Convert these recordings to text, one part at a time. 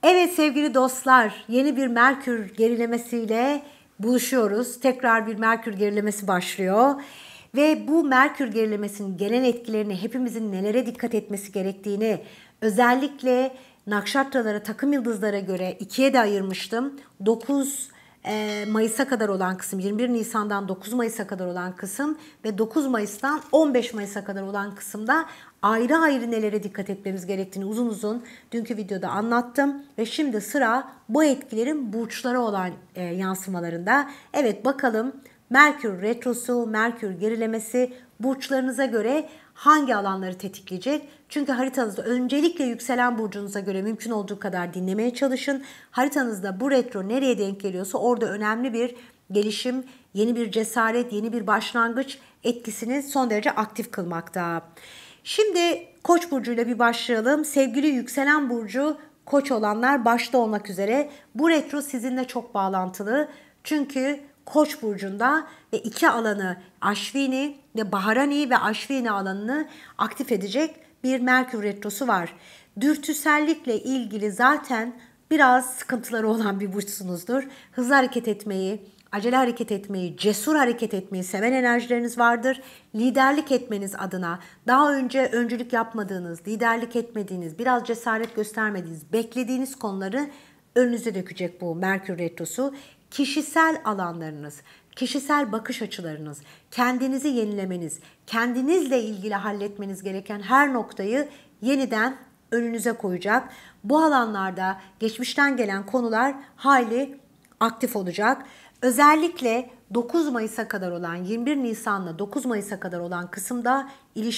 Evet sevgili dostlar, yeni bir Merkür gerilemesiyle buluşuyoruz. Tekrar bir Merkür gerilemesi başlıyor. Ve bu Merkür gerilemesinin gelen etkilerini, hepimizin nelere dikkat etmesi gerektiğini, özellikle nakşatralara, takım yıldızlara göre ikiye de ayırmıştım. 9 Mayıs'a kadar olan kısım, 21 Nisan'dan 9 Mayıs'a kadar olan kısım ve 9 Mayıs'tan 15 Mayıs'a kadar olan kısımda ayrı ayrı nelere dikkat etmemiz gerektiğini uzun uzun dünkü videoda anlattım. Ve şimdi sıra bu etkilerin burçlara olan yansımalarında. Evet, bakalım Merkür retrosu, Merkür gerilemesi burçlarınıza göre hangi alanları tetikleyecek? Çünkü haritanızda öncelikle yükselen burcunuza göre mümkün olduğu kadar dinlemeye çalışın. Haritanızda bu retro nereye denk geliyorsa orada önemli bir gelişim, yeni bir cesaret, yeni bir başlangıç etkisini son derece aktif kılmakta. Şimdi Koç burcuyla bir başlayalım. Sevgili yükselen burcu Koç olanlar başta olmak üzere bu retro sizinle çok bağlantılı. Çünkü Koç burcunda ve iki alanı Aşvini ve Baharani ve Aşvini alanını aktif edecek bir Merkür retrosu var. Dürtüsellikle ilgili zaten biraz sıkıntıları olan bir burçsunuzdur. Hızlı hareket etmeyi, acele hareket etmeyi, cesur hareket etmeyi seven enerjileriniz vardır. Liderlik etmeniz adına daha önce öncülük yapmadığınız, liderlik etmediğiniz, biraz cesaret göstermediğiniz, beklediğiniz konuları önünüze dökecek bu Merkür retrosu. Kişisel alanlarınız, kişisel bakış açılarınız, kendinizi yenilemeniz, kendinizle ilgili halletmeniz gereken her noktayı yeniden önünüze koyacak. Bu alanlarda geçmişten gelen konular hayli aktif olacak. Özellikle 9 Mayıs'a kadar olan 21 Nisan'la 9 Mayıs'a kadar olan kısımda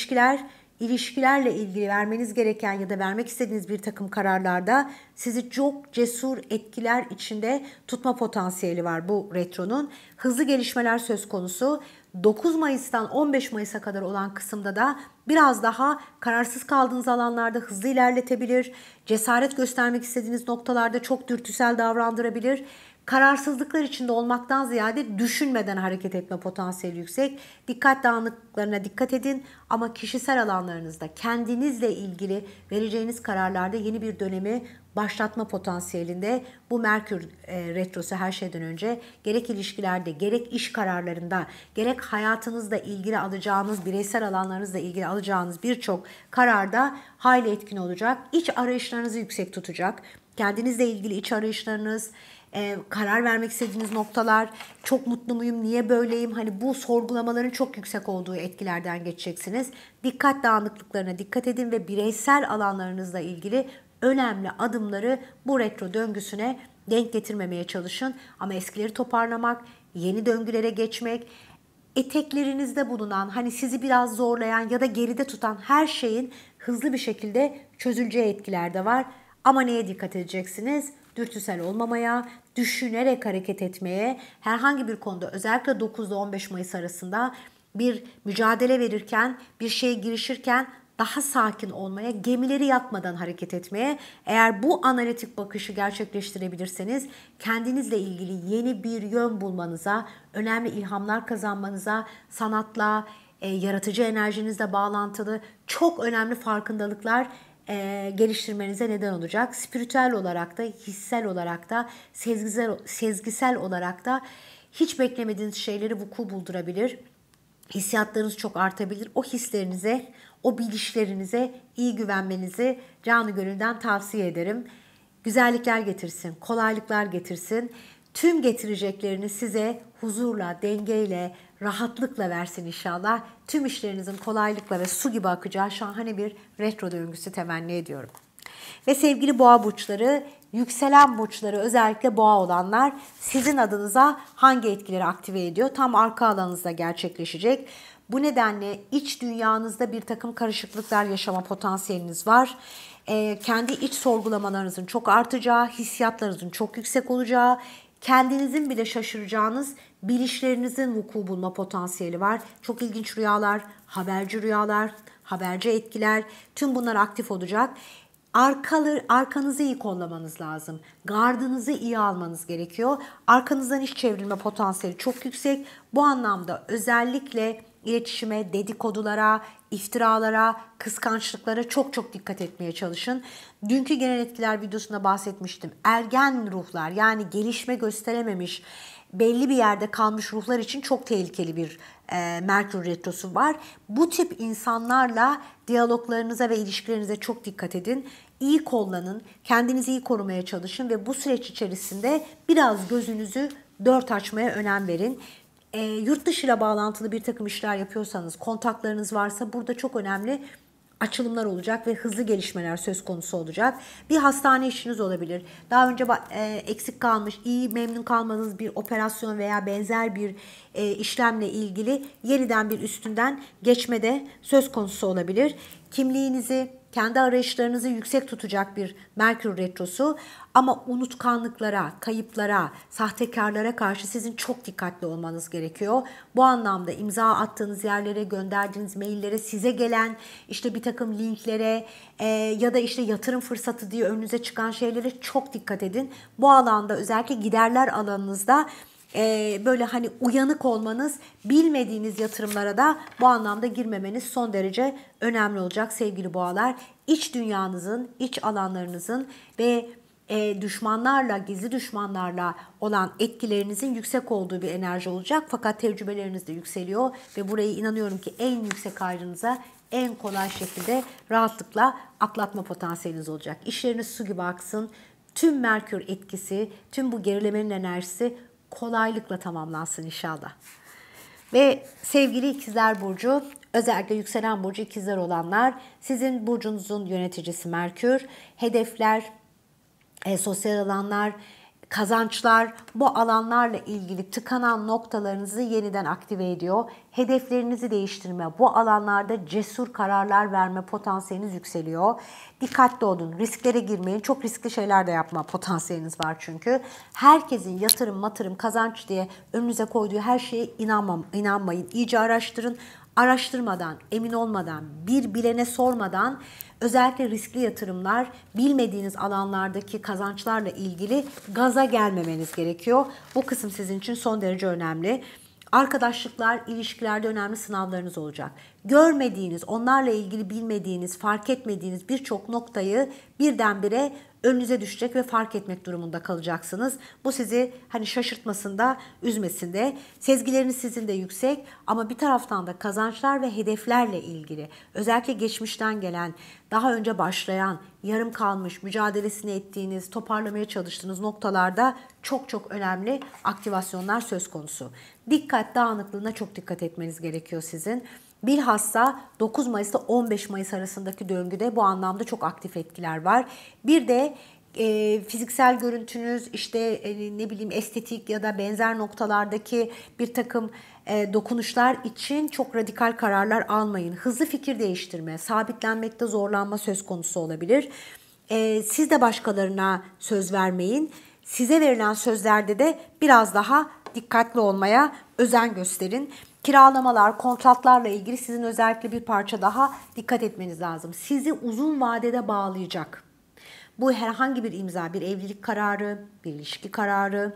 ilişkilerle ilgili vermeniz gereken ya da vermek istediğiniz bir takım kararlarda sizi çok cesur etkiler içinde tutma potansiyeli var bu retronun. Hızlı gelişmeler söz konusu. 9 Mayıs'tan 15 Mayıs'a kadar olan kısımda da biraz daha kararsız kaldığınız alanlarda hızlı ilerletebilir. Cesaret göstermek istediğiniz noktalarda çok dürtüsel davrandırabilir. Kararsızlıklar içinde olmaktan ziyade düşünmeden hareket etme potansiyeli yüksek. Dikkat dağınıklıklarına dikkat edin ama kişisel alanlarınızda kendinizle ilgili vereceğiniz kararlarda yeni bir dönemi başlatma potansiyelinde bu Merkür retrosu her şeyden önce gerek ilişkilerde, gerek iş kararlarında, gerek hayatınızla ilgili alacağınız, bireysel alanlarınızla ilgili alacağınız birçok kararda hayli etkin olacak. İç arayışlarınızı yüksek tutacak. Kendinizle ilgili iç arayışlarınız, karar vermek istediğiniz noktalar, çok mutlu muyum, niye böyleyim, hani bu sorgulamaların çok yüksek olduğu etkilerden geçeceksiniz. Dikkat dağınıklıklarına dikkat edin ve bireysel alanlarınızla ilgili önemli adımları bu retro döngüsüne denk getirmemeye çalışın. Ama eskileri toparlamak, yeni döngülere geçmek, eteklerinizde bulunan, hani sizi biraz zorlayan ya da geride tutan her şeyin hızlı bir şekilde çözüleceği etkiler de var. Ama neye dikkat edeceksiniz? Dürtüsel olmamaya, düşünerek hareket etmeye, herhangi bir konuda özellikle 9 ile 15 Mayıs arasında bir mücadele verirken, bir şeye girişirken daha sakin olmaya, gemileri yakmadan hareket etmeye, eğer bu analitik bakışı gerçekleştirebilirseniz kendinizle ilgili yeni bir yön bulmanıza, önemli ilhamlar kazanmanıza, sanatla, yaratıcı enerjinizle bağlantılı çok önemli farkındalıklar geliştirmenize neden olacak. Spiritüel olarak da, hissel olarak da, sezgisel olarak da hiç beklemediğiniz şeyleri vuku buldurabilir. Hissiyatlarınız çok artabilir. O hislerinize, o bilişlerinize iyi güvenmenizi canı gönülden tavsiye ederim. Güzellikler getirsin, kolaylıklar getirsin. Tüm getireceklerini size huzurla, dengeyle, rahatlıkla versin inşallah. Tüm işlerinizin kolaylıkla ve su gibi akacağı şahane bir retro döngüsü temenni ediyorum. Ve sevgili boğa burçları, yükselen burçları özellikle boğa olanlar sizin adınıza hangi etkileri aktive ediyor? Tam arka alanınızda gerçekleşecek. Bu nedenle iç dünyanızda bir takım karışıklıklar yaşama potansiyeliniz var. Kendi iç sorgulamalarınızın çok artacağı, hissiyatlarınızın çok yüksek olacağı, kendinizin bile şaşıracağınız bilişlerinizin vuku bulma potansiyeli var. Çok ilginç rüyalar, haberci etkiler, tüm bunlar aktif olacak. Arkanızı iyi kollamanız lazım. Gardınızı iyi almanız gerekiyor. Arkanızdan iş çevrilme potansiyeli çok yüksek. Bu anlamda özellikle iletişime, dedikodulara, iftiralara, kıskançlıklara çok çok dikkat etmeye çalışın. Dünkü genel etkiler videosunda bahsetmiştim. Ergen ruhlar, yani gelişme gösterememiş, belli bir yerde kalmış ruhlar için çok tehlikeli bir Merkür Retrosu var. Bu tip insanlarla diyaloglarınıza ve ilişkilerinize çok dikkat edin. İyi kullanın, kendinizi iyi korumaya çalışın ve bu süreç içerisinde biraz gözünüzü dört açmaya önem verin. Yurt dışıyla bağlantılı bir takım işler yapıyorsanız, kontaklarınız varsa burada çok önemli açılımlar olacak ve hızlı gelişmeler söz konusu olacak. Bir hastane işiniz olabilir. Daha önce eksik kalmış, iyi memnun kalmadığınız bir operasyon veya benzer bir işlemle ilgili yeniden bir üstünden geçmede söz konusu olabilir. Kimliğinizi, kendi arayışlarınızı yüksek tutacak bir Merkür Retrosu, ama unutkanlıklara, kayıplara, sahtekarlara karşı sizin çok dikkatli olmanız gerekiyor. Bu anlamda imza attığınız yerlere, gönderdiğiniz maillere, size gelen işte bir takım linklere ya da işte yatırım fırsatı diye önünüze çıkan şeylere çok dikkat edin. Bu alanda, özellikle giderler alanınızda böyle hani uyanık olmanız, bilmediğiniz yatırımlara da bu anlamda girmemeniz son derece önemli olacak sevgili boğalar. İç dünyanızın, iç alanlarınızın ve düşmanlarla, gizli düşmanlarla olan etkilerinizin yüksek olduğu bir enerji olacak. Fakat tecrübeleriniz de yükseliyor ve burayı inanıyorum ki en yüksek ayrınıza en kolay şekilde rahatlıkla atlatma potansiyeliniz olacak. İşleriniz su gibi aksın. Tüm Merkür etkisi, tüm bu gerilemenin enerjisi kolaylıkla tamamlansın inşallah. Ve sevgili İkizler Burcu, özellikle yükselen burcu İkizler olanlar, sizin burcunuzun yöneticisi Merkür, hedefler, sosyal alanlar, kazançlar, bu alanlarla ilgili tıkanan noktalarınızı yeniden aktive ediyor. Hedeflerinizi değiştirme, bu alanlarda cesur kararlar verme potansiyeliniz yükseliyor. Dikkatli olun, risklere girmeyin. Çok riskli şeyler de yapma potansiyeliniz var çünkü. Herkesin yatırım, kazanç diye önünüze koyduğu her şeye inanmayın. İyice araştırın. Araştırmadan, emin olmadan, bir bilene sormadan, özellikle riskli yatırımlar, bilmediğiniz alanlardaki kazançlarla ilgili gaza gelmemeniz gerekiyor. Bu kısım sizin için son derece önemli. Arkadaşlıklar, ilişkilerde önemli sınavlarınız olacak. Görmediğiniz, onlarla ilgili bilmediğiniz, fark etmediğiniz birçok noktayı birdenbire önünüze düşecek ve fark etmek durumunda kalacaksınız. Bu sizi hani şaşırtmasın da, üzmesin de. Sezgileriniz sizin de yüksek, ama bir taraftan da kazançlar ve hedeflerle ilgili, özellikle geçmişten gelen, daha önce başlayan, yarım kalmış, mücadelesini ettiğiniz, toparlamaya çalıştığınız noktalarda çok çok önemli aktivasyonlar söz konusu. Dikkat dağınıklığına çok dikkat etmeniz gerekiyor sizin. Bilhassa 9 Mayıs ile 15 Mayıs arasındaki döngüde bu anlamda çok aktif etkiler var. Bir de fiziksel görüntünüz, işte ne bileyim estetik ya da benzer noktalardaki bir takım dokunuşlar için çok radikal kararlar almayın. Hızlı fikir değiştirme, sabitlenmekte zorlanma söz konusu olabilir. Siz de başkalarına söz vermeyin. Size verilen sözlerde de biraz daha dikkatli olmaya özen gösterin. Kiralamalar, kontratlarla ilgili sizin özellikle bir parça daha dikkat etmeniz lazım. Sizi uzun vadede bağlayacak. Bu herhangi bir imza, bir evlilik kararı, bir ilişki kararı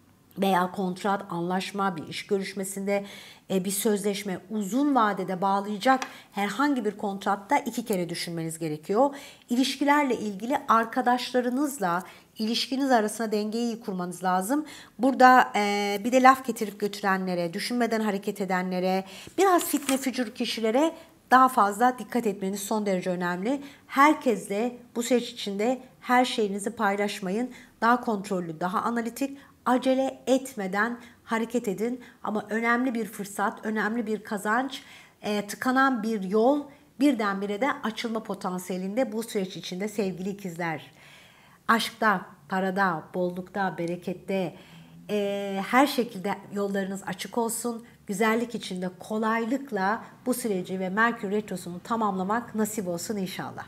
veya kontrat, anlaşma, bir iş görüşmesinde bir sözleşme, uzun vadede bağlayacak herhangi bir kontratta 2 kere düşünmeniz gerekiyor. İlişkilerle ilgili arkadaşlarınızla ilişkiniz arasında dengeyi iyi kurmanız lazım. Burada bir de laf getirip götürenlere, düşünmeden hareket edenlere, biraz fitne fücur kişilere daha fazla dikkat etmeniz son derece önemli. Herkesle bu süreç içinde her şeyinizi paylaşmayın. Daha kontrollü, daha analitik, acele etmeden hareket edin. Ama önemli bir fırsat, önemli bir kazanç, tıkanan bir yol birdenbire de açılma potansiyelinde bu süreç içinde sevgili ikizler. Aşkta, parada, bollukta, berekette, her şekilde yollarınız açık olsun. Güzellik içinde kolaylıkla bu süreci ve Merkür Retrosu'nu tamamlamak nasip olsun inşallah.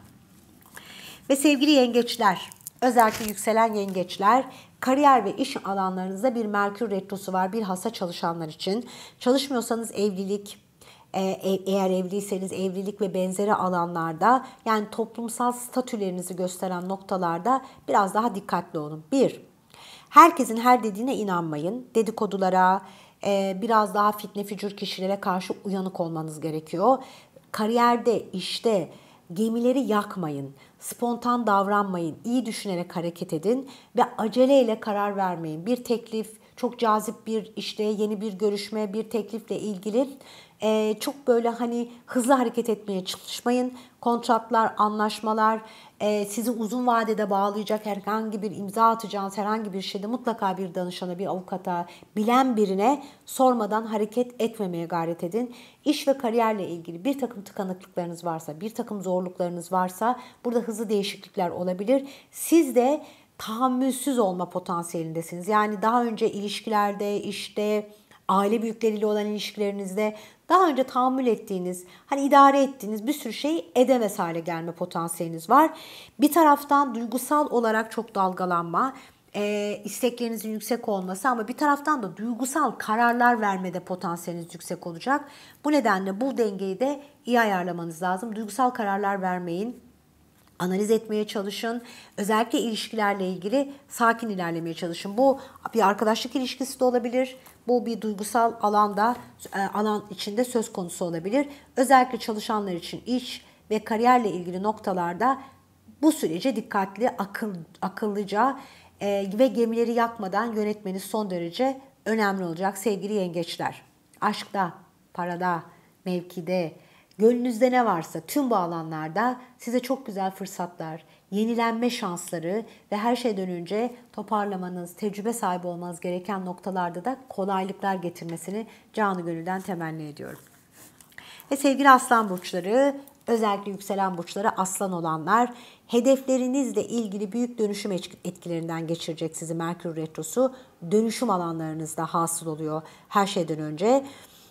Ve sevgili yengeçler, özellikle yükselen yengeçler, kariyer ve iş alanlarınızda bir Merkür Retrosu var bilhassa çalışanlar için. Çalışmıyorsanız evlilik, eğer evliyseniz evlilik ve benzeri alanlarda, yani toplumsal statülerinizi gösteren noktalarda biraz daha dikkatli olun. 1. Herkesin her dediğine inanmayın. Dedikodulara, biraz daha fitne fücur kişilere karşı uyanık olmanız gerekiyor. Kariyerde, işte gemileri yakmayın, spontan davranmayın, iyi düşünerek hareket edin ve aceleyle karar vermeyin. Bir teklif, çok cazip bir işte yeni bir görüşme, bir teklifle ilgili çok böyle hani hızlı hareket etmeye çalışmayın. Kontratlar, anlaşmalar, sizi uzun vadede bağlayacak herhangi bir imza atacağınız herhangi bir şeyde mutlaka bir danışana, bir avukata, bilen birine sormadan hareket etmemeye gayret edin. İş ve kariyerle ilgili bir takım tıkanıklıklarınız varsa, bir takım zorluklarınız varsa burada hızlı değişiklikler olabilir. Siz de tahammülsüz olma potansiyelindesiniz. Yani daha önce ilişkilerde, işte aile büyükleriyle olan ilişkilerinizde daha önce tahammül ettiğiniz, hani idare ettiğiniz bir sürü şeyi edemez hale gelme potansiyeliniz var. Bir taraftan duygusal olarak çok dalgalanma, isteklerinizin yüksek olması ama bir taraftan da duygusal kararlar vermede potansiyeliniz yüksek olacak. Bu nedenle bu dengeyi de iyi ayarlamanız lazım. Duygusal kararlar vermeyin. Analiz etmeye çalışın. Özellikle ilişkilerle ilgili sakin ilerlemeye çalışın. Bu bir arkadaşlık ilişkisi de olabilir. Bu bir duygusal alan içinde söz konusu olabilir. Özellikle çalışanlar için iş ve kariyerle ilgili noktalarda bu sürece dikkatli, akıllıca ve gemileri yakmadan yönetmeniz son derece önemli olacak sevgili yengeçler. Aşkta, parada, mevkide, gönlünüzde ne varsa tüm bu alanlarda size çok güzel fırsatlar, yenilenme şansları ve her şeyden önce toparlamanız, tecrübe sahibi olmanız gereken noktalarda da kolaylıklar getirmesini canı gönülden temenni ediyorum. Ve sevgili aslan burçları, özellikle yükselen burçları aslan olanlar, hedeflerinizle ilgili büyük dönüşüm etkilerinden geçirecek sizi Merkür Retrosu. Dönüşüm alanlarınızda hasıl oluyor her şeyden önce.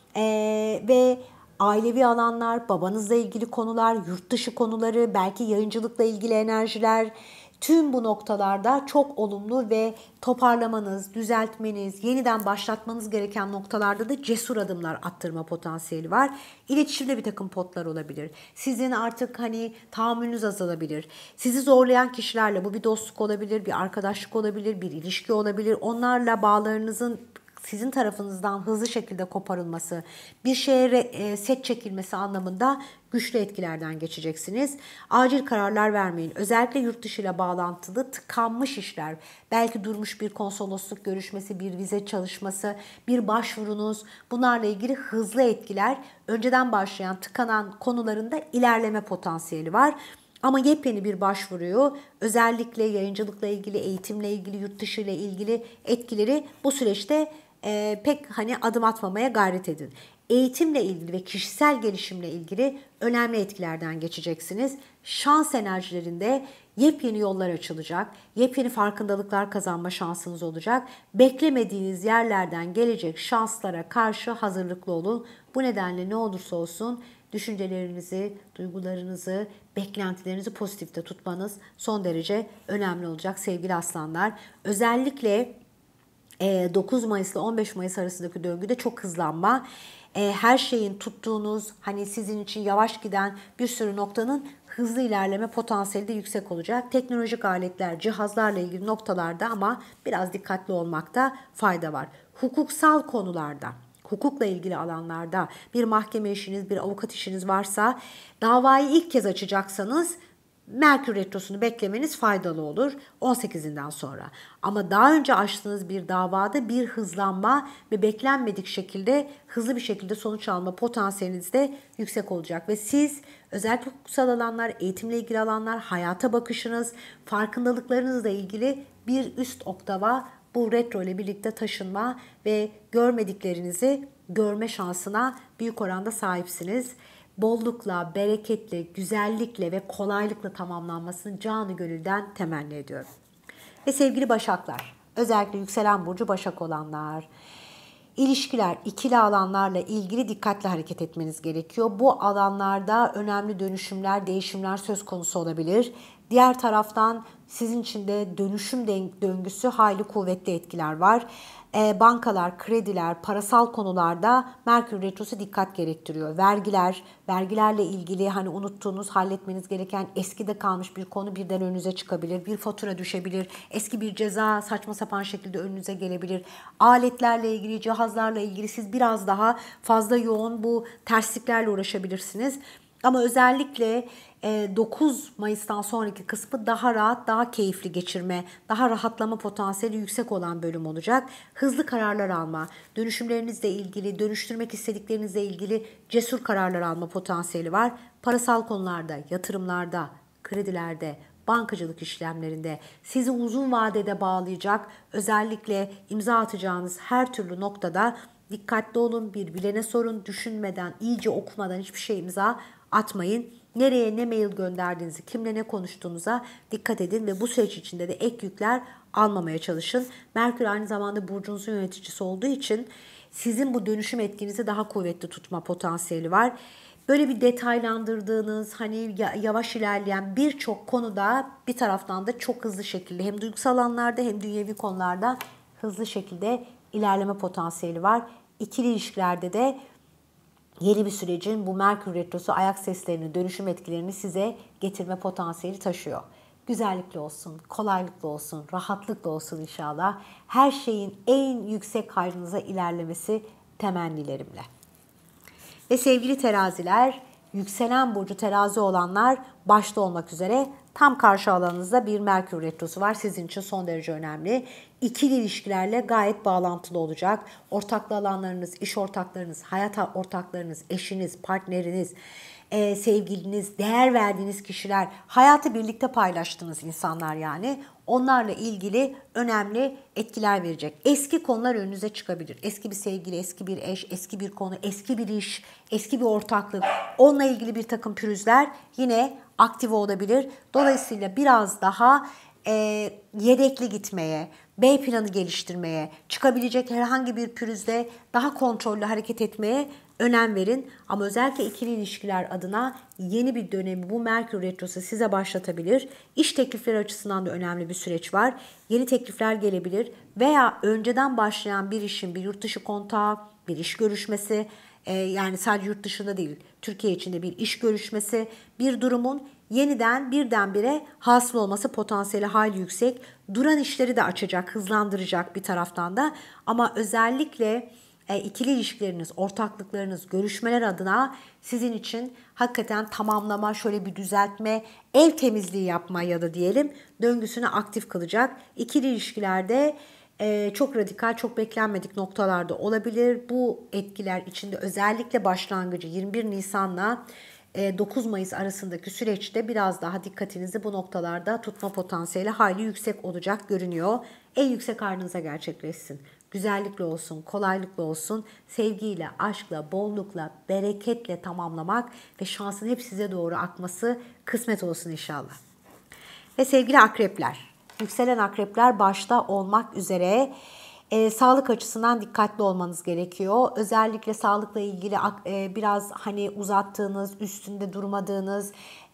Ve ailevi alanlar, babanızla ilgili konular, yurt dışı konuları, belki yayıncılıkla ilgili enerjiler, tüm bu noktalarda çok olumlu ve toparlamanız, düzeltmeniz, yeniden başlatmanız gereken noktalarda da cesur adımlar attırma potansiyeli var. İletişimde bir takım potlar olabilir. Sizin artık hani tahammülünüz azalabilir. Sizi zorlayan kişilerle, bu bir dostluk olabilir, bir arkadaşlık olabilir, bir ilişki olabilir. Onlarla bağlarınızın sizin tarafınızdan hızlı şekilde koparılması, bir şeye set çekilmesi anlamında güçlü etkilerden geçeceksiniz. Acil kararlar vermeyin. Özellikle yurt dışı ile bağlantılı tıkanmış işler, belki durmuş bir konsolosluk görüşmesi, bir vize çalışması, bir başvurunuz, bunlarla ilgili hızlı etkiler, önceden başlayan tıkanan konularında ilerleme potansiyeli var. Ama yepyeni bir başvuruyu, özellikle yayıncılıkla ilgili, eğitimle ilgili, yurt dışı ile ilgili etkileri bu süreçte pek hani adım atmamaya gayret edin. Eğitimle ilgili ve kişisel gelişimle ilgili önemli etkilerden geçeceksiniz. Şans enerjilerinde yepyeni yollar açılacak, yepyeni farkındalıklar kazanma şansınız olacak. Beklemediğiniz yerlerden gelecek şanslara karşı hazırlıklı olun. Bu nedenle ne olursa olsun düşüncelerinizi, duygularınızı, beklentilerinizi pozitifte tutmanız son derece önemli olacak sevgili aslanlar. Özellikle 9 Mayıs ile 15 Mayıs arasındaki döngüde çok hızlanma, her şeyin tuttuğunuz, hani sizin için yavaş giden bir sürü noktanın hızlı ilerleme potansiyeli de yüksek olacak. Teknolojik aletler, cihazlarla ilgili noktalarda ama biraz dikkatli olmakta fayda var. Hukuksal konularda, hukukla ilgili alanlarda bir mahkeme işiniz, bir avukat işiniz varsa, davayı ilk kez açacaksanız Merkür Retrosu'nu beklemeniz faydalı olur 18'inden sonra. Ama daha önce açtığınız bir davada bir hızlanma ve beklenmedik şekilde hızlı bir şekilde sonuç alma potansiyeliniz de yüksek olacak. Ve siz özellikle hukuksal alanlar, eğitimle ilgili alanlar, hayata bakışınız, farkındalıklarınızla ilgili bir üst oktava bu retro ile birlikte taşınma ve görmediklerinizi görme şansına büyük oranda sahipsiniz. Bollukla, bereketle, güzellikle ve kolaylıkla tamamlanmasını canı gönülden temenni ediyorum. Ve sevgili Başaklar, özellikle yükselen burcu Başak olanlar, İlişkiler, ikili alanlarla ilgili dikkatli hareket etmeniz gerekiyor. Bu alanlarda önemli dönüşümler, değişimler söz konusu olabilir. Diğer taraftan sizin için de dönüşüm döngüsü hayli kuvvetli etkiler var. Bankalar, krediler, parasal konularda Merkür Retrosu dikkat gerektiriyor. Vergilerle ilgili hani unuttuğunuz, halletmeniz gereken eskide kalmış bir konu birden önünüze çıkabilir. Bir fatura düşebilir, eski bir ceza saçma sapan şekilde önünüze gelebilir. Aletlerle ilgili, cihazlarla ilgili siz biraz daha fazla yoğun bu tersliklerle uğraşabilirsiniz. Ama özellikle 9 Mayıs'tan sonraki kısmı daha rahat, daha keyifli geçirme, daha rahatlama potansiyeli yüksek olan bölüm olacak. Hızlı kararlar alma, dönüşümlerinizle ilgili, dönüştürmek istediklerinizle ilgili cesur kararlar alma potansiyeli var. Parasal konularda, yatırımlarda, kredilerde, bankacılık işlemlerinde sizi uzun vadede bağlayacak, özellikle imza atacağınız her türlü noktada dikkatli olun, bir bilene sorun, düşünmeden, iyice okumadan hiçbir şey imza atmayın. Nereye ne mail gönderdiğinizi, kimle ne konuştuğunuza dikkat edin ve bu süreç içinde de ek yükler almamaya çalışın. Merkür aynı zamanda burcunuzun yöneticisi olduğu için sizin bu dönüşüm etkinizi daha kuvvetli tutma potansiyeli var. Böyle bir detaylandırdığınız, hani yavaş ilerleyen birçok konuda bir taraftan da çok hızlı şekilde hem duygusal alanlarda hem dünyevi konularda hızlı şekilde ilerleme potansiyeli var. İkili ilişkilerde de yeni bir sürecin bu Merkür Retrosu ayak seslerini, dönüşüm etkilerini size getirme potansiyeli taşıyor. Güzellikle olsun, kolaylıkla olsun, rahatlıkla olsun inşallah. Her şeyin en yüksek hayrınıza ilerlemesi temennilerimle. Ve sevgili teraziler, yükselen burcu terazi olanlar başta olmak üzere tam karşı alanınızda bir Merkür Retrosu var. Sizin için son derece önemli. İkili ilişkilerle gayet bağlantılı olacak. Ortaklı alanlarınız, iş ortaklarınız, hayat ortaklarınız, eşiniz, partneriniz, sevgiliniz, değer verdiğiniz kişiler, hayatı birlikte paylaştığınız insanlar yani. Onlarla ilgili önemli etkiler verecek. Eski konular önünüze çıkabilir. Eski bir sevgili, eski bir eş, eski bir konu, eski bir iş, eski bir ortaklık. Onunla ilgili bir takım pürüzler yine aktive olabilir. Dolayısıyla biraz daha yedekli gitmeye, B planı geliştirmeye, çıkabilecek herhangi bir pürüzde daha kontrollü hareket etmeye önem verin. Ama özellikle ikili ilişkiler adına yeni bir dönemi bu Merkür Retrosu size başlatabilir. İş teklifleri açısından da önemli bir süreç var. Yeni teklifler gelebilir veya önceden başlayan bir işin, bir yurt dışı kontağı, bir iş görüşmesi, yani sadece yurt dışında değil, Türkiye içinde bir iş görüşmesi, bir durumun yeniden birdenbire hasıl olması potansiyeli hayli yüksek. Duran işleri de açacak, hızlandıracak bir taraftan da. Ama özellikle ikili ilişkileriniz, ortaklıklarınız, görüşmeler adına sizin için hakikaten tamamlama, şöyle bir düzeltme, ev temizliği yapma ya da diyelim döngüsünü aktif kılacak. İkili ilişkilerde çok radikal, çok beklenmedik noktalarda olabilir. Bu etkiler içinde özellikle başlangıcı 21 Nisan'la 9 Mayıs arasındaki süreçte biraz daha dikkatinizi bu noktalarda tutma potansiyeli hayli yüksek olacak görünüyor. En yüksek hayrınıza gerçekleşsin. Güzellikle olsun, kolaylıkla olsun, sevgiyle, aşkla, bollukla, bereketle tamamlamak ve şansın hep size doğru akması kısmet olsun inşallah. Ve sevgili akrepler, yükselen akrepler başta olmak üzere sağlık açısından dikkatli olmanız gerekiyor. Özellikle sağlıkla ilgili biraz hani uzattığınız, üstünde durmadığınız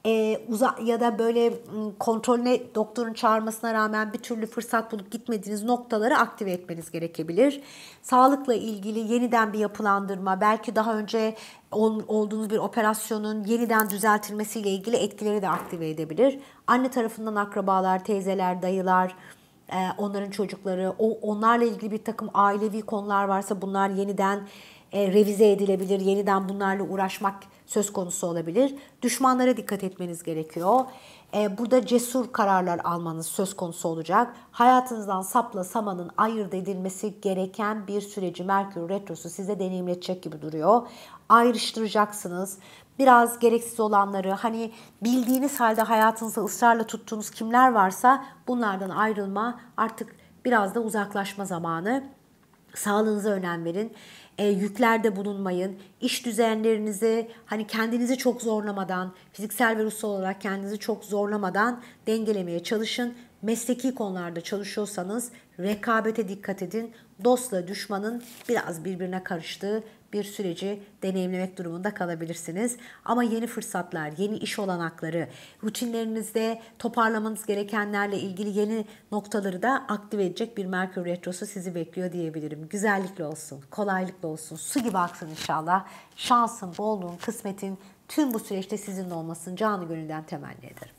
ya da böyle kontrolüne doktorun çağırmasına rağmen bir türlü fırsat bulup gitmediğiniz noktaları aktive etmeniz gerekebilir. Sağlıkla ilgili yeniden bir yapılandırma, belki daha önce olduğunuz bir operasyonun yeniden düzeltilmesiyle ilgili etkileri de aktive edebilir. Anne tarafından akrabalar, teyzeler, dayılar, onların çocukları, onlarla ilgili bir takım ailevi konular varsa bunlar yeniden revize edilebilir, yeniden bunlarla uğraşmak söz konusu olabilir. Düşmanlara dikkat etmeniz gerekiyor. Burada cesur kararlar almanız söz konusu olacak. Hayatınızdan sapla samanın ayırt edilmesi gereken bir süreci Merkür Retrosu size deneyimletecek gibi duruyor. Ayrıştıracaksınız. Biraz gereksiz olanları, hani bildiğiniz halde hayatınızda ısrarla tuttuğunuz kimler varsa bunlardan ayrılma, artık biraz da uzaklaşma zamanı. Sağlığınıza önem verin. Yüklerde bulunmayın. İş düzenlerinizi hani kendinizi çok zorlamadan, fiziksel ve ruhsal olarak kendinizi çok zorlamadan dengelemeye çalışın. Mesleki konularda çalışıyorsanız rekabete dikkat edin. Dostla düşmanın biraz birbirine karıştığı bir süreci deneyimlemek durumunda kalabilirsiniz. Ama yeni fırsatlar, yeni iş olanakları, rutinlerinizde toparlamanız gerekenlerle ilgili yeni noktaları da aktive edecek bir Merkür Retrosu sizi bekliyor diyebilirim. Güzellikle olsun, kolaylıkla olsun, su gibi aksın inşallah. Şansın, bolluğun, kısmetin tüm bu süreçte sizinle olmasını canı gönülden temenni ederim.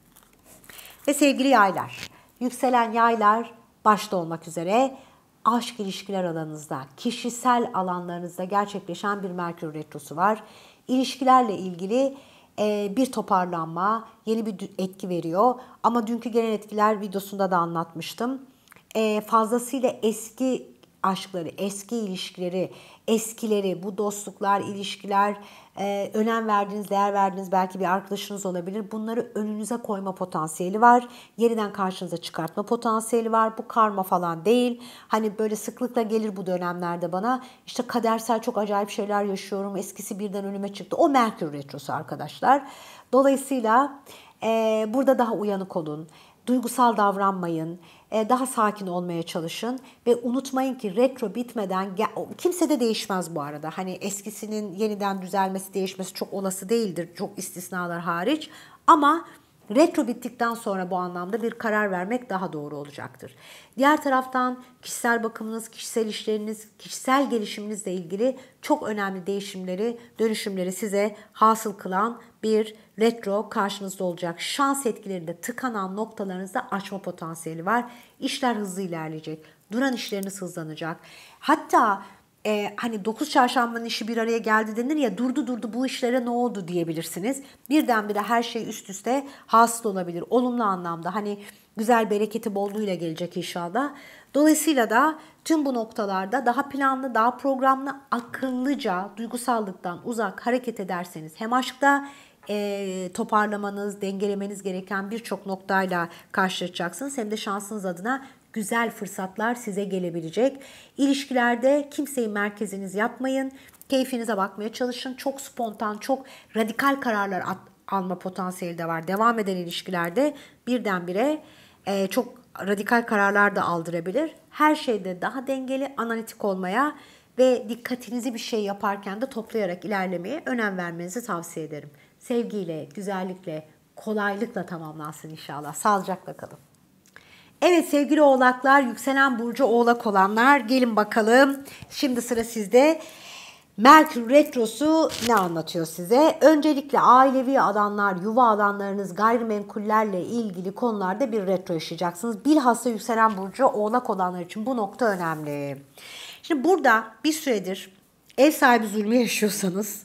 Ve sevgili yaylar, yükselen yaylar başta olmak üzere aşk ilişkiler alanınızda, kişisel alanlarınızda gerçekleşen bir Merkür Retrosu var. İlişkilerle ilgili bir toparlanma, yeni bir etki veriyor. Ama dünkü genel etkiler videosunda da anlatmıştım. Fazlasıyla eski aşkları, eski ilişkileri, eskileri, bu dostluklar, ilişkiler, önem verdiğiniz, değer verdiğiniz belki bir arkadaşınız olabilir. Bunları önünüze koyma potansiyeli var. Yeniden karşınıza çıkartma potansiyeli var. Bu karma falan değil. Hani böyle sıklıkla gelir bu dönemlerde bana. İşte kadersel çok acayip şeyler yaşıyorum. Eskisi birden önüme çıktı. O Merkür Retrosu arkadaşlar. Dolayısıyla burada daha uyanık olun. Duygusal davranmayın, daha sakin olmaya çalışın ve unutmayın ki retro bitmeden kimse de değişmez bu arada. Hani eskisinin yeniden düzelmesi, değişmesi çok olası değildir, çok istisnalar hariç. Ama retro bittikten sonra bu anlamda bir karar vermek daha doğru olacaktır. Diğer taraftan kişisel bakımınız, kişisel işleriniz, kişisel gelişiminizle ilgili çok önemli değişimleri, dönüşümleri size hasıl kılan bir retro karşınızda olacak. Şans etkilerinde tıkanan noktalarınızda açma potansiyeli var. İşler hızlı ilerleyecek. Duran işleriniz hızlanacak. Hatta hani 9 çarşambanın işi bir araya geldi denir ya, durdu bu işlere ne oldu diyebilirsiniz. Birdenbire her şey üst üste hasıl olabilir. Olumlu anlamda hani güzel bereketi bolluğuyla gelecek inşallah. Dolayısıyla da tüm bu noktalarda daha planlı, daha programlı, akıllıca, duygusallıktan uzak hareket ederseniz hem aşkta toparlamanız, dengelemeniz gereken birçok noktayla karşılaşacaksınız. Hem de şansınız adına güzel fırsatlar size gelebilecek. İlişkilerde kimseyi merkeziniz yapmayın. Keyfinize bakmaya çalışın. Çok spontan, çok radikal kararlar alma potansiyeli de var. Devam eden ilişkilerde birdenbire çok radikal kararlar da aldırabilir. Her şeyde daha dengeli, analitik olmaya ve dikkatinizi bir şey yaparken de toplayarak ilerlemeye önem vermenizi tavsiye ederim. Sevgiyle, güzellikle, kolaylıkla tamamlansın inşallah. Sağlıcakla kalın. Evet sevgili oğlaklar, yükselen burcu oğlak olanlar gelin bakalım. Şimdi sıra sizde. Merkür Retrosu ne anlatıyor size? Öncelikle ailevi alanlar, yuva alanlarınız, gayrimenkullerle ilgili konularda bir retro yaşayacaksınız. Bilhassa yükselen burcu oğlak olanlar için bu nokta önemli. Şimdi burada bir süredir ev sahibi zulmü yaşıyorsanız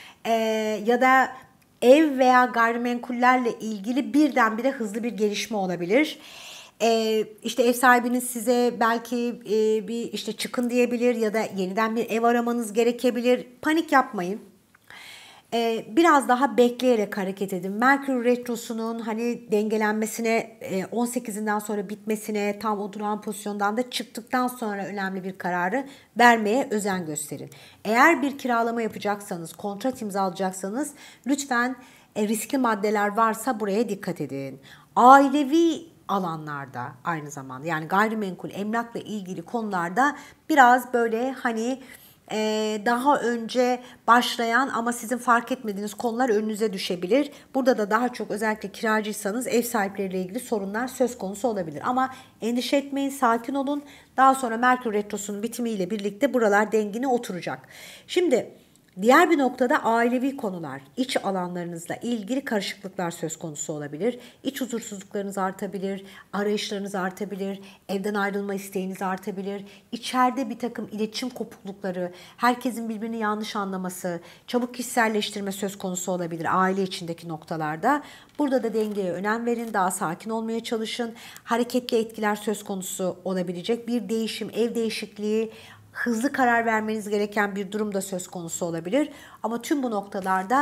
ya da ev veya gayrimenkullerle ilgili birdenbire hızlı bir gelişme olabilir. İşte ev sahibiniz size belki bir işte çıkın diyebilir ya da yeniden bir ev aramanız gerekebilir. Panik yapmayın. Biraz daha bekleyerek hareket edin. Merkür Retrosu'nun hani dengelenmesine, 18'inden sonra bitmesine, tam o durağan pozisyondan da çıktıktan sonra önemli bir kararı vermeye özen gösterin. Eğer bir kiralama yapacaksanız, kontrat imzalayacaksanız lütfen riskli maddeler varsa buraya dikkat edin. Ailevi alanlarda aynı zamanda yani gayrimenkul, emlakla ilgili konularda biraz böyle hani daha önce başlayan ama sizin fark etmediğiniz konular önünüze düşebilir. Burada da daha çok özellikle kiracıysanız ev sahipleriyle ilgili sorunlar söz konusu olabilir. Ama endişe etmeyin, sakin olun. Daha sonra Merkür Retrosu'nun bitimiyle birlikte buralar dengine oturacak. Şimdi diğer bir noktada ailevi konular, iç alanlarınızla ilgili karışıklıklar söz konusu olabilir. İç huzursuzluklarınız artabilir, arayışlarınız artabilir, evden ayrılma isteğiniz artabilir. İçeride bir takım iletişim kopuklukları, herkesin birbirini yanlış anlaması, çabuk kişiselleştirme söz konusu olabilir aile içindeki noktalarda. Burada da dengeye önem verin, daha sakin olmaya çalışın. Hareketli etkiler söz konusu olabilecek bir değişim, ev değişikliği, hızlı karar vermeniz gereken bir durum da söz konusu olabilir. Ama tüm bu noktalarda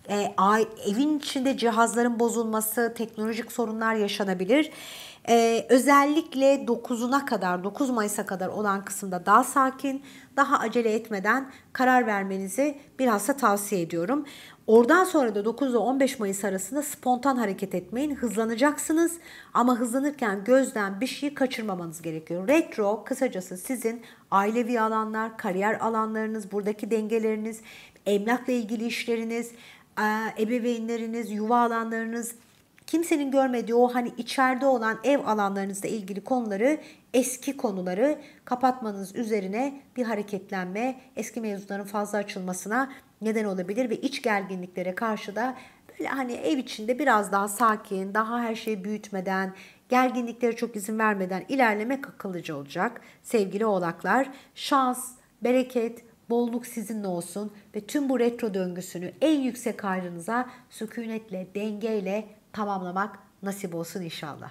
Evin içinde cihazların bozulması, teknolojik sorunlar yaşanabilir. Özellikle 9 Mayıs'a kadar olan kısımda daha sakin, daha acele etmeden karar vermenizi bilhassa tavsiye ediyorum. Oradan sonra da 9 ile 15 Mayıs arasında spontan hareket etmeyin. Hızlanacaksınız ama hızlanırken gözden bir şeyi kaçırmamanız gerekiyor. Retro kısacası sizin ailevi alanlar, kariyer alanlarınız, buradaki dengeleriniz, emlakla ilgili işleriniz, ebeveynleriniz, yuva alanlarınız, kimsenin görmediği o hani içeride olan ev alanlarınızla ilgili konuları, eski konuları kapatmanız üzerine bir hareketlenme, eski mevzuların fazla açılmasına neden olabilir ve iç gerginliklere karşı da böyle hani ev içinde biraz daha sakin, daha her şeyi büyütmeden, gerginliklere çok izin vermeden ilerlemek akıllıca olacak. Sevgili oğlaklar, şans, bereket, bolluk sizinle olsun ve tüm bu retro döngüsünü en yüksek hayrınıza sükunetle, dengeyle tamamlamak nasip olsun inşallah.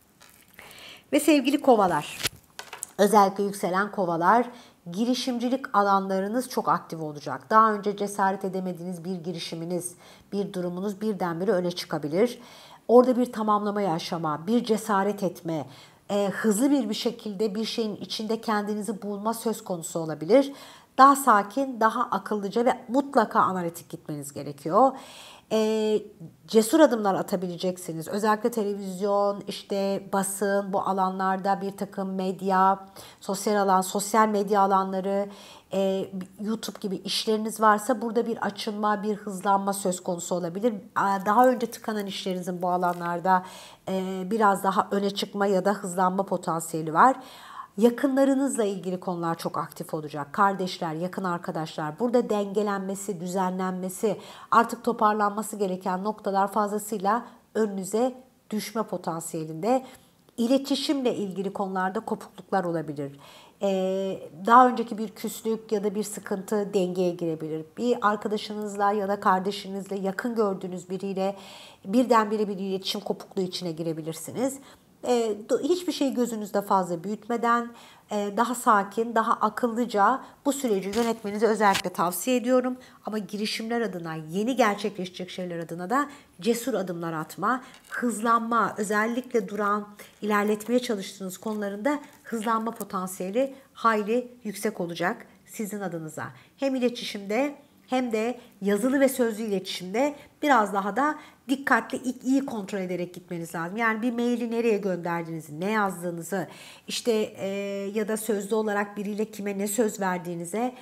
Ve sevgili kovalar, özellikle yükselen kovalar, girişimcilik alanlarınız çok aktif olacak. Daha önce cesaret edemediğiniz bir girişiminiz, bir durumunuz birdenbire öne çıkabilir. Orada bir tamamlama yaşama, bir cesaret etme, hızlı bir şekilde bir şeyin içinde kendinizi bulma söz konusu olabilir. Daha sakin, daha akıllıca ve mutlaka analitik gitmeniz gerekiyor. Cesur adımlar atabileceksiniz. Özellikle televizyon, işte basın, bu alanlarda bir takım medya, sosyal medya alanları, YouTube gibi işleriniz varsa burada bir açılma, bir hızlanma söz konusu olabilir. Daha önce tıkanan işlerinizin bu alanlarda biraz daha öne çıkma ya da hızlanma potansiyeli var. Yakınlarınızla ilgili konular çok aktif olacak. Kardeşler, yakın arkadaşlar. Burada dengelenmesi, düzenlenmesi, artık toparlanması gereken noktalar fazlasıyla önünüze düşme potansiyelinde. İletişimle ilgili konularda kopukluklar olabilir. Daha önceki bir küslük ya da bir sıkıntı dengeye girebilir. Bir arkadaşınızla ya da kardeşinizle, yakın gördüğünüz biriyle birdenbire bir iletişim kopukluğu içine girebilirsiniz. Hiçbir şeyi gözünüzde fazla büyütmeden daha sakin, daha akıllıca bu süreci yönetmenizi özellikle tavsiye ediyorum. Ama girişimler adına, yeni gerçekleşecek şeyler adına da cesur adımlar atma, hızlanma, özellikle duran, ilerletmeye çalıştığınız konularında hızlanma potansiyeli hayli yüksek olacak sizin adınıza. Hem iletişimde hem de yazılı ve sözlü iletişimde biraz daha da dikkatli, iyi kontrol ederek gitmeniz lazım. Yani bir maili nereye gönderdiğinizi, ne yazdığınızı, işte ya da sözlü olarak biriyle kime ne söz verdiğinize,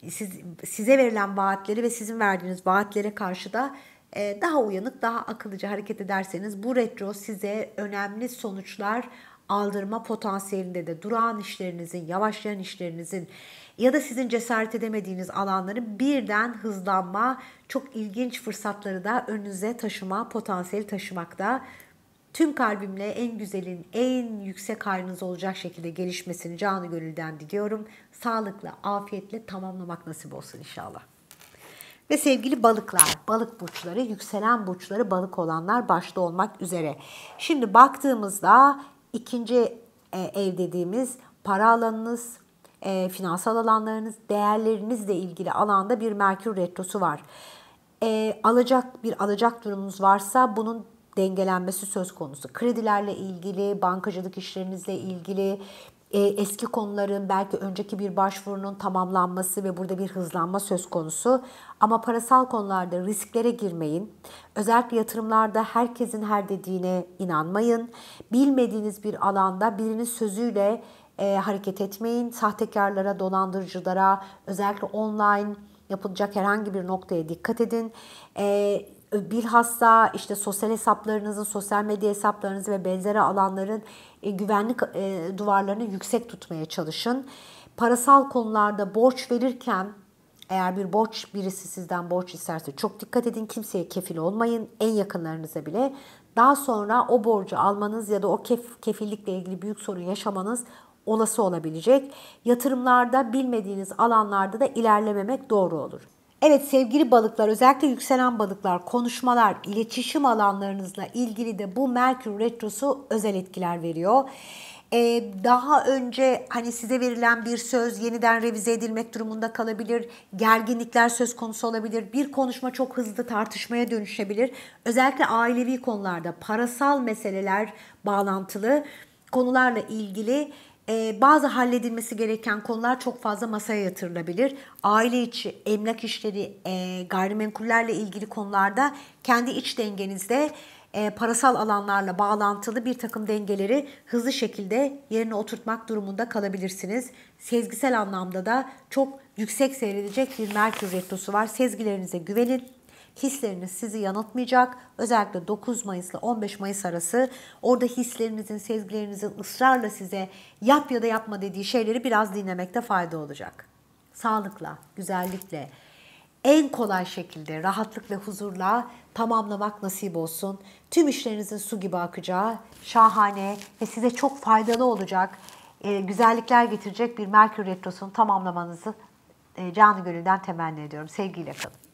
size verilen vaatleri ve sizin verdiğiniz vaatlere karşı da daha uyanık, daha akıllıca hareket ederseniz bu retro size önemli sonuçlar aldırma potansiyelinde de durağan işlerinizin, yavaşlayan işlerinizin ya da sizin cesaret edemediğiniz alanların birden hızlanma, çok ilginç fırsatları da önünüze taşıma potansiyeli taşımakta. Tüm kalbimle en güzelin, en yüksek hayrınız olacak şekilde gelişmesini canı gönülden diliyorum. Sağlıkla, afiyetle tamamlamak nasip olsun inşallah. Ve sevgili balıklar, balık burçları, yükselen burçları balık olanlar başta olmak üzere. Şimdi baktığımızda ikinci ev dediğimiz para alanınız, finansal alanlarınız, değerlerinizle ilgili alanda bir Merkür Retrosu var. Alacak durumunuz varsa bunun dengelenmesi söz konusu. Kredilerle ilgili, bankacılık işlerinizle ilgili, eski konuların belki önceki bir başvurunun tamamlanması ve burada bir hızlanma söz konusu. Ama parasal konularda risklere girmeyin. Özellikle yatırımlarda herkesin her dediğine inanmayın. Bilmediğiniz bir alanda birinin sözüyle hareket etmeyin. Sahtekarlara, dolandırıcılara, özellikle online yapılacak herhangi bir noktaya dikkat edin. Bilhassa işte sosyal hesaplarınızın, sosyal medya hesaplarınızı ve benzeri alanların güvenlik duvarlarını yüksek tutmaya çalışın. Parasal konularda borç verirken eğer birisi sizden borç isterse çok dikkat edin. Kimseye kefil olmayın. En yakınlarınıza bile. Daha sonra o borcu almanız ya da o kefillikle ilgili büyük sorun yaşamanız olası olabilecek. Yatırımlarda bilmediğiniz alanlarda da ilerlememek doğru olur. Evet sevgili balıklar, özellikle yükselen balıklar, konuşmalar, iletişim alanlarınızla ilgili de bu Merkür Retrosu özel etkiler veriyor. Daha önce hani size verilen bir söz yeniden revize edilmek durumunda kalabilir. Gerginlikler söz konusu olabilir. Bir konuşma çok hızlı tartışmaya dönüşebilir. Özellikle ailevi konularda parasal meseleler bağlantılı konularla ilgili bazı halledilmesi gereken konular çok fazla masaya yatırılabilir. Aile içi, emlak işleri, gayrimenkullerle ilgili konularda kendi iç dengenizde parasal alanlarla bağlantılı bir takım dengeleri hızlı şekilde yerine oturtmak durumunda kalabilirsiniz. Sezgisel anlamda da çok yüksek seyredecek bir Merkür Retrosu var. Sezgilerinize güvenin. Hisleriniz sizi yanıltmayacak. Özellikle 9 Mayıs ile 15 Mayıs arası orada hislerinizin, sezgilerinizin ısrarla size yap ya da yapma dediği şeyleri biraz dinlemekte fayda olacak. Sağlıkla, güzellikle, en kolay şekilde, rahatlık ve huzurla tamamlamak nasip olsun. Tüm işlerinizin su gibi akacağı, şahane ve size çok faydalı olacak, güzellikler getirecek bir Merkür Retrosu'nu tamamlamanızı canı gönülden temenni ediyorum. Sevgiyle kalın.